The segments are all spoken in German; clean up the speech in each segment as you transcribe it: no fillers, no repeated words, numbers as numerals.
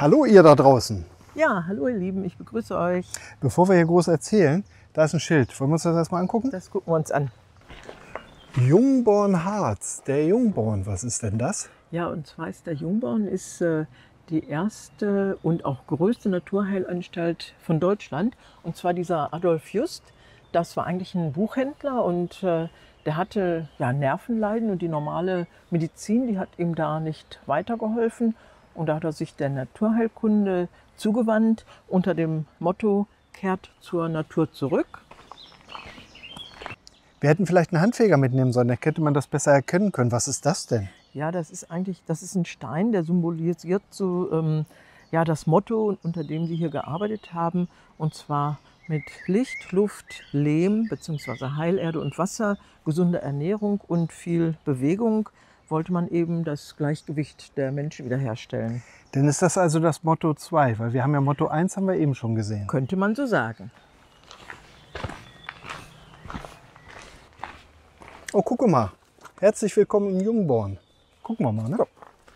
Hallo ihr da draußen. Ja, hallo ihr Lieben, ich begrüße euch. Bevor wir hier groß erzählen, da ist ein Schild. Wollen wir uns das erstmal angucken? Das gucken wir uns an. Jungborn Harz, der Jungborn, was ist denn das? Ja, und zwar ist der Jungborn die erste und auch größte Naturheilanstalt von Deutschland. Und zwar dieser Adolf Just. Das war eigentlich ein Buchhändler und der hatte ja Nervenleiden und die normale Medizin, die hat ihm da nicht weitergeholfen. Und da hat er sich der Naturheilkunde zugewandt unter dem Motto: Kehrt zur Natur zurück. Wir hätten vielleicht einen Handfeger mitnehmen sollen, dann hätte man das besser erkennen können. Was ist das denn? Ja, das ist ein Stein, der symbolisiert so das Motto, unter dem sie hier gearbeitet haben. Und zwar mit Licht, Luft, Lehm bzw. Heilerde und Wasser, gesunde Ernährung und viel Bewegung wollte man eben das Gleichgewicht der Menschen wiederherstellen. Denn ist das also das Motto 2? Weil wir haben ja Motto 1 haben wir eben schon gesehen. Könnte man so sagen. Oh, guck mal. Herzlich willkommen im Jungborn. Gucken wir mal, ne? Ja.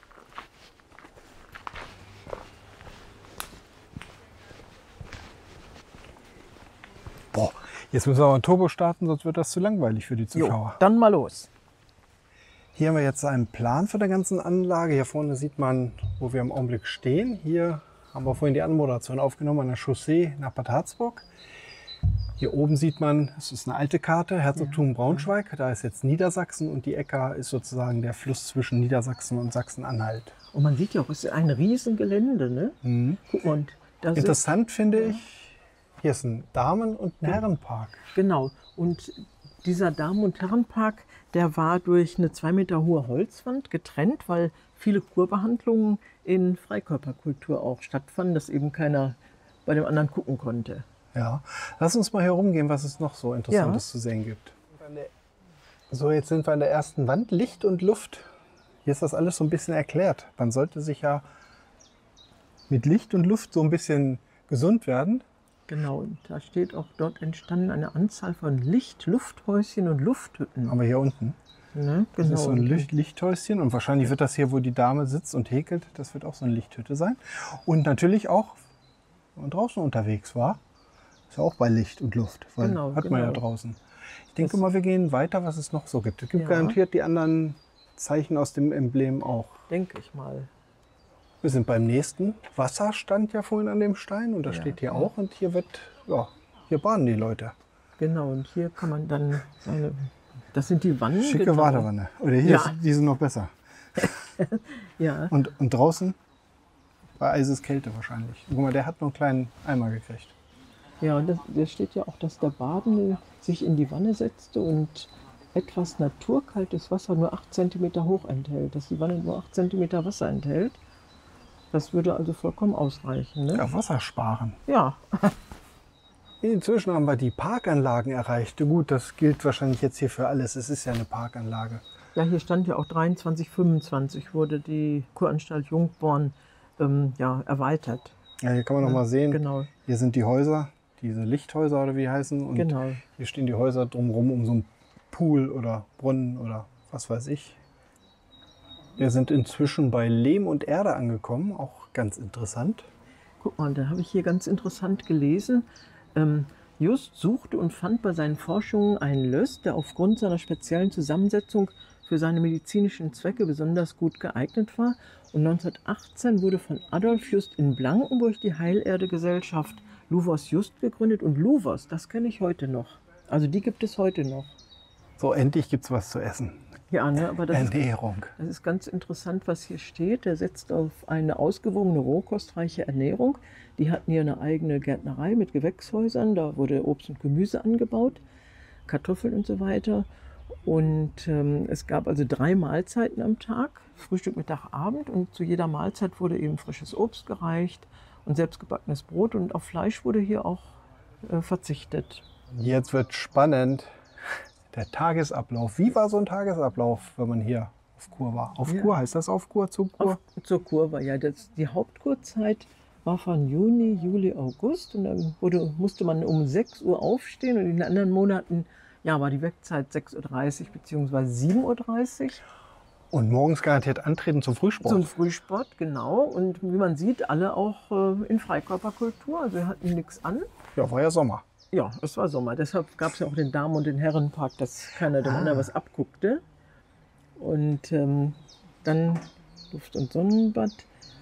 Boah, jetzt müssen wir aber ein Turbo starten, sonst wird das zu langweilig für die Zuschauer. Jo, dann mal los. Hier haben wir jetzt einen Plan für die ganze Anlage. Hier vorne sieht man, wo wir im Augenblick stehen. Hier haben wir vorhin die Anmoderation aufgenommen an der Chaussee nach Bad Harzburg. Hier oben sieht man, es ist eine alte Karte, Herzogtum Braunschweig. Da ist jetzt Niedersachsen und die Ecker ist sozusagen der Fluss zwischen Niedersachsen und Sachsen-Anhalt. Und man sieht ja auch, es ist ein Riesengelände, ne? Mhm. Guck mal, und da Interessant finde ich, hier ist ein Damen- und ein Herrenpark. Genau. Und dieser Damen- und Herrenpark, der war durch eine 2 Meter hohe Holzwand getrennt, weil viele Kurbehandlungen in Freikörperkultur auch stattfanden, dass eben keiner bei dem anderen gucken konnte. Ja, lass uns mal hier rumgehen, was es noch so Interessantes zu sehen gibt. So, jetzt sind wir an der ersten Wand, Licht und Luft. Hier ist das alles so ein bisschen erklärt. Man sollte sich ja mit Licht und Luft so ein bisschen gesund werden. Genau, und da steht auch, dort entstanden eine Anzahl von Lufthäuschen und Lufthütten. Aber hier unten. Ne? Genau. Das ist so ein Lichthäuschen und wahrscheinlich wird das hier, wo die Dame sitzt und häkelt, das wird auch so eine Lichthütte sein. Und natürlich auch, wenn man draußen unterwegs war, ist ja auch bei Licht und Luft, weil hat man ja draußen. Ich denke mal, wir gehen weiter, was es noch so gibt. Es gibt garantiert die anderen Zeichen aus dem Emblem auch. Denke ich mal. Wir sind beim nächsten. Wasser stand ja vorhin an dem Stein und das steht hier auch. Und hier hier baden die Leute. Genau, und hier kann man dann das sind die Wannen. Schicke Badewanne. Oder hier, die sind noch besser. Ja. Und draußen bei Eiseskälte wahrscheinlich. Guck mal, der hat nur einen kleinen Eimer gekriegt. Ja, und da steht ja auch, dass der Badende sich in die Wanne setzte und etwas naturkaltes Wasser nur 8 cm hoch enthält. Dass die Wanne nur 8 cm Wasser enthält. Das würde also vollkommen ausreichen. Ne? Ja, Wasser sparen. Ja. Inzwischen haben wir die Parkanlagen erreicht. Gut, das gilt wahrscheinlich jetzt hier für alles. Es ist ja eine Parkanlage. Ja, hier stand ja auch 2325 wurde die Kuranstalt Jungborn erweitert. Ja, hier kann man noch mal sehen. Genau. Hier sind die Häuser, diese Lichthäuser oder wie die heißen. Und hier stehen die Häuser drumherum um so einen Pool oder Brunnen oder was weiß ich. Wir sind inzwischen bei Lehm und Erde angekommen, auch ganz interessant. Guck mal, da habe ich hier ganz interessant gelesen. Just suchte und fand bei seinen Forschungen einen Löss, der aufgrund seiner speziellen Zusammensetzung für seine medizinischen Zwecke besonders gut geeignet war. Und 1918 wurde von Adolf Just in Blankenburg die Heilerde-Gesellschaft Luvos Just gegründet. Und Luvos, das kenne ich heute noch. Also die gibt es heute noch. So, endlich gibt es was zu essen. Ja, ne, aber Ernährung. Das ist ganz interessant, was hier steht. Der setzt auf eine ausgewogene, rohkostreiche Ernährung. Die hatten hier eine eigene Gärtnerei mit Gewächshäusern. Da wurde Obst und Gemüse angebaut, Kartoffeln und so weiter. Und es gab also 3 Mahlzeiten am Tag, Frühstück, Mittag, Abend. Und zu jeder Mahlzeit wurde eben frisches Obst gereicht und selbstgebackenes Brot. Und auf Fleisch wurde hier auch verzichtet. Jetzt wird spannend. Der Tagesablauf. Wie war so ein Tagesablauf, wenn man hier auf Kur war? Auf Kur, heißt das auf Kur, zur Kur? Zur Kur war die Hauptkurzeit war von Juni, Juli, August. Und dann musste man um 6 Uhr aufstehen und in den anderen Monaten war die Wegzeit 6:30 Uhr bzw. 7:30 Uhr. Und morgens garantiert antreten zum Frühsport. Zum Frühsport, genau. Und wie man sieht, alle auch in Freikörperkultur. Also wir hatten nichts an. Ja, war ja Sommer. Ja, es war Sommer. Deshalb gab es ja auch den Damen- und den Herrenpark, dass keiner dem anderen was abguckte. Und dann Luft- und Sonnenbad.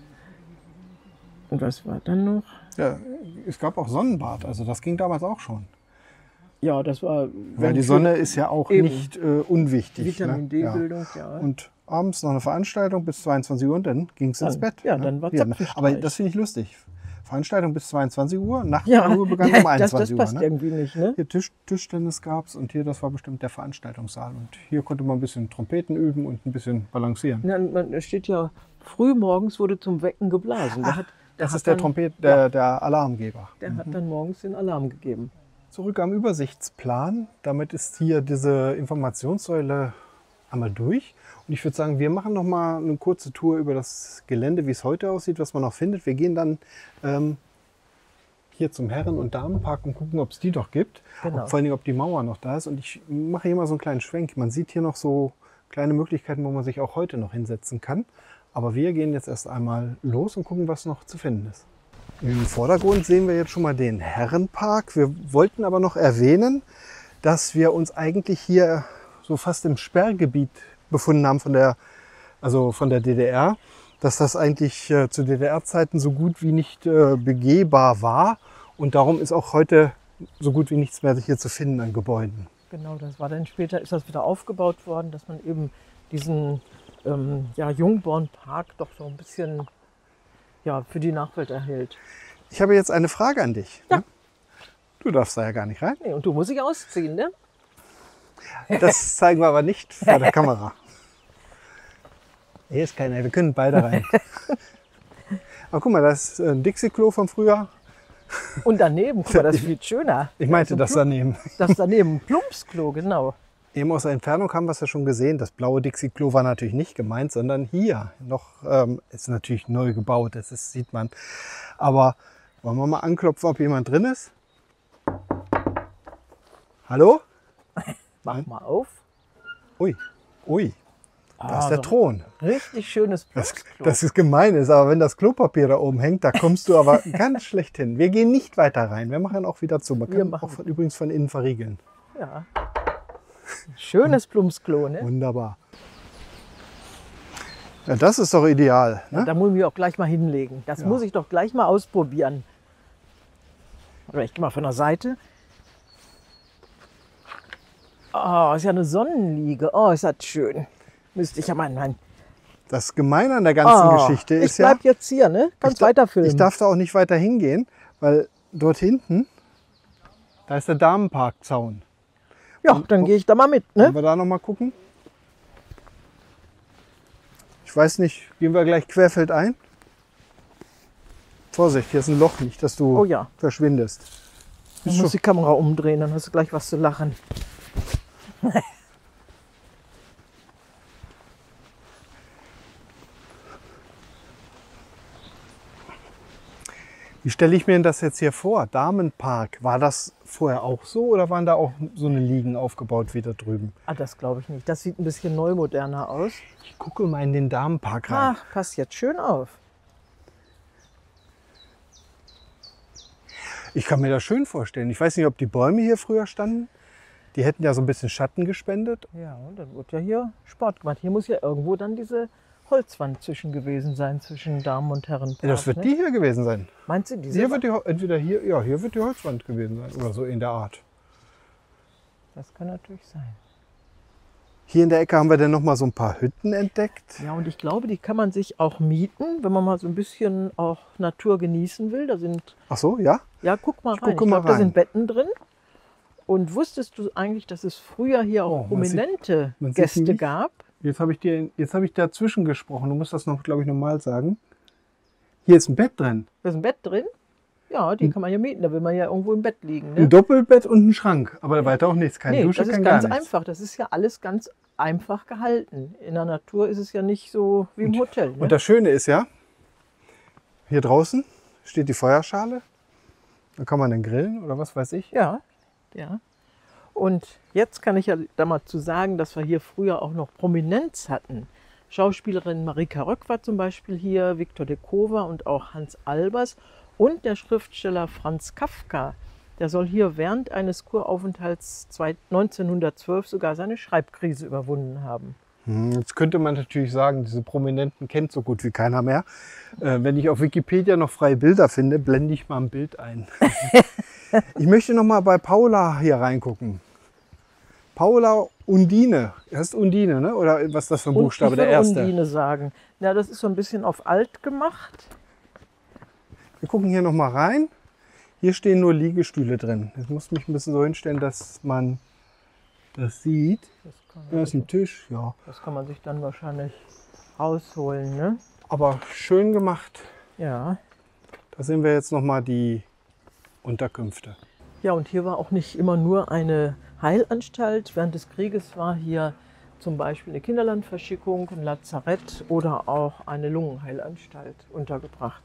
Und was war dann noch? Ja, es gab auch Sonnenbad, also das ging damals auch schon. Ja, das war... Weil die Sonne ist ja auch Eben. nicht unwichtig. Vitamin Ne? D-Bildung, ja. Und abends noch eine Veranstaltung bis 22 Uhr und dann ging es ins Dann- Bett. ja, ne? dann war Ja, Zapfenstreich. aber das finde ich lustig. Veranstaltung bis 22 Uhr, Ja, Nachtruhe begann um das 21 passt Uhr. Ne? irgendwie nicht, ne? Hier Tischtennis gab es und hier, das war bestimmt der Veranstaltungssaal. Und hier konnte man ein bisschen Trompeten üben und ein bisschen balancieren. Ja, es steht ja, früh morgens wurde zum Wecken geblasen. Das hat ist der dann- der Alarmgeber. Der hat dann morgens den Alarm gegeben. Zurück am Übersichtsplan. Damit ist hier diese Informationssäule einmal durch. Und ich würde sagen, wir machen noch mal eine kurze Tour über das Gelände, wie es heute aussieht, was man noch findet. Wir gehen dann hier zum Herren- und Damenpark und gucken, ob es die noch gibt. Genau. Vor allen Dingen, ob die Mauer noch da ist. Und ich mache hier mal so einen kleinen Schwenk. Man sieht hier noch so kleine Möglichkeiten, wo man sich auch heute noch hinsetzen kann. Aber wir gehen jetzt erst einmal los und gucken, was noch zu finden ist. Im Vordergrund sehen wir jetzt schon mal den Herrenpark. Wir wollten aber noch erwähnen, dass wir uns eigentlich hier so fast im Sperrgebiet befunden haben von der DDR. Dass das eigentlich zu DDR-Zeiten so gut wie nicht begehbar war. Und darum ist auch heute so gut wie nichts mehr hier zu finden an Gebäuden. Genau, das war dann später, ist das wieder aufgebaut worden, dass man eben diesen Jungbornpark doch so ein bisschen für die Nachwelt erhält. Ich habe jetzt eine Frage an dich. Ja. Ne? Du darfst da ja gar nicht rein. Nee, und du musst dich ausziehen, ne? Das zeigen wir aber nicht vor der Kamera. Hier ist keiner, wir können beide rein. Aber guck mal, das ist ein Dixie-Klo von früher. Und daneben, guck mal, das ist viel schöner. Ich meinte Ja, so das daneben. Das daneben, Plumpsklo, genau. Eben aus der Entfernung haben wir es ja schon gesehen. Das blaue Dixie-Klo war natürlich nicht gemeint, sondern hier noch ist natürlich neu gebaut. Das sieht man. Aber wollen wir mal anklopfen, ob jemand drin ist? Hallo? Mach mal auf. Ui, ui. Da ist der so Thron. Richtig schönes Plumpsklo. Das ist gemein ist, aber wenn das Klopapier da oben hängt, da kommst du aber ganz schlecht hin. Wir gehen nicht weiter rein. Wir machen auch wieder zu. Man kann auch übrigens von innen verriegeln. Ja. Schönes Plumpsklo, ne? Wunderbar. Ja, das ist doch ideal. Ne? Da muss ich mich auch gleich mal hinlegen. Das muss ich doch gleich mal ausprobieren. Oder ich gehe mal von der Seite. Oh, ist ja eine Sonnenliege. Oh, ist das schön. Müsste ich ja mal Das Gemeine an der ganzen Geschichte ich ist ja, bleib jetzt hier, ne? Kannst weiter filmen. ich darf da auch nicht weiter hingehen, weil dort hinten, da ist der Damenparkzaun. ja, dann gehe ich da mal mit, ne? Wollen wir da noch mal gucken? Ich weiß nicht, gehen wir gleich querfeldein? Vorsicht, hier ist ein Loch, nicht, dass du Oh ja. verschwindest. Du musst die Kamera umdrehen, dann hast du gleich was zu lachen. Wie stelle ich mir denn das jetzt hier vor? Damenpark, war das vorher auch so oder waren da auch so eine Liegen aufgebaut wie da drüben? Ah, das glaube ich nicht. Das sieht ein bisschen neumoderner aus. Ich gucke mal in den Damenpark rein. Ach, pass jetzt schön auf. Ich kann mir das schön vorstellen. Ich weiß nicht, ob die Bäume hier früher standen. Die hätten ja so ein bisschen Schatten gespendet. Ja, und dann wird ja hier Sport gemacht. Hier muss ja irgendwo dann diese Holzwand zwischen gewesen sein, zwischen Damen- und Herrenpark. Das wird ne? die hier gewesen sein. Meinst du diese? Hier wird entweder hier, ja, hier wird die Holzwand gewesen sein oder so in der Art. Das kann natürlich sein. Hier in der Ecke haben wir dann noch mal so ein paar Hütten entdeckt. Ja, und ich glaube, die kann man sich auch mieten, wenn man mal so ein bisschen auch Natur genießen will. Da sind, Ach so, ja? ja, guck mal rein. gucke Ich mal glaube, da rein. sind Betten drin. Und wusstest du eigentlich, dass es früher hier auch Oh, man sieht- prominente man sieht Gäste mich. gab? Jetzt habe ich dazwischen gesprochen. Du musst das noch, glaube ich, normal sagen. Hier ist ein Bett drin. Da ist ein Bett drin. Ja, die kann man ja mieten. Da will man ja irgendwo im Bett liegen. Ein Ne? Doppelbett und ein Schrank. Aber weiter auch nichts. Keine Nee, Dusche, das ist kein ganz gar nichts. einfach. Das ist ja alles ganz einfach gehalten. In der Natur ist es ja nicht so wie im Hotel. Ne? Und das Schöne ist ja, hier draußen steht die Feuerschale. Da kann man dann grillen oder was weiß ich. Ja, ja. Und jetzt kann ich ja da mal zu sagen, dass wir hier früher auch noch Prominenz hatten. Schauspielerin Marika Röck war zum Beispiel hier, Viktor de Kowa und auch Hans Albers und der Schriftsteller Franz Kafka. Der soll hier während eines Kuraufenthalts 1912 sogar seine Schreibkrise überwunden haben. Jetzt könnte man natürlich sagen, diese Prominenten kennt so gut wie keiner mehr. Wenn ich auf Wikipedia noch freie Bilder finde, blende ich mal ein Bild ein. Ich möchte noch mal bei Paula hier reingucken. Paula Undine. Das ist Undine, ne? Oder was ist das für ein Buchstabe? Ich würde Der erste. Undine sagen. Ja, das ist so ein bisschen auf alt gemacht. Wir gucken hier noch mal rein. Hier stehen nur Liegestühle drin. Jetzt muss ich mich ein bisschen so hinstellen, dass man das sieht. Da ist ein Tisch, ja. Das kann man sich dann wahrscheinlich rausholen, ne? Aber schön gemacht. Ja. Da sehen wir jetzt noch mal die Unterkünfte. Ja, und hier war auch nicht immer nur eine Heilanstalt. Während des Krieges war hier zum Beispiel eine Kinderlandverschickung, ein Lazarett oder auch eine Lungenheilanstalt untergebracht.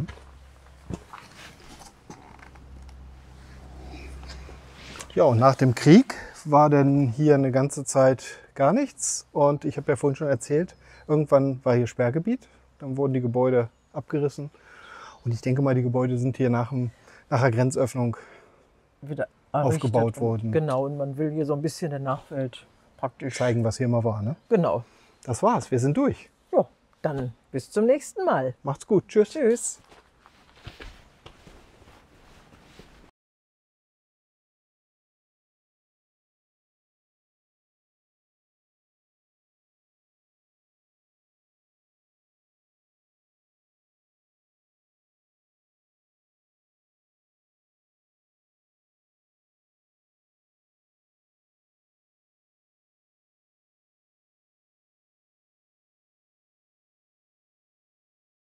Ja, und nach dem Krieg war dann hier eine ganze Zeit gar nichts. Und ich habe ja vorhin schon erzählt, irgendwann war hier Sperrgebiet. Dann wurden die Gebäude abgerissen. Und ich denke mal, die Gebäude sind hier nach der Grenzöffnung Wieder aufgebaut errichtet. worden. Genau, und man will hier so ein bisschen der Nachwelt praktisch Zeigen, was hier mal war. Ne? Genau. Das war's, wir sind durch. Ja, dann bis zum nächsten Mal. Macht's gut, tschüss. Tschüss.